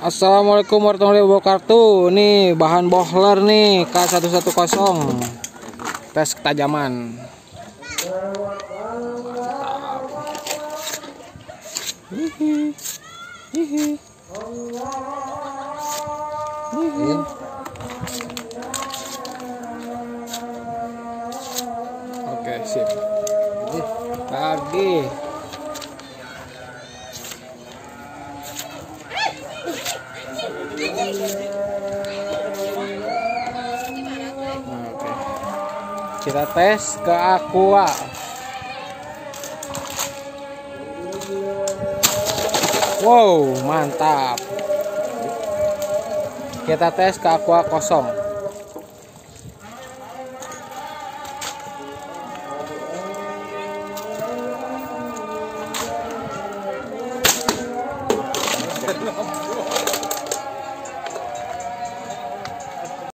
Assalamualaikum warahmatullahi wabarakatuh. Nih bahan Bohler nih K110. Tes ketajaman. Hihi. Hihi. Hihi. Oke, sip. Lagi. Kita tes ke aqua. Wow, mantap. Kita tes ke aqua kosong.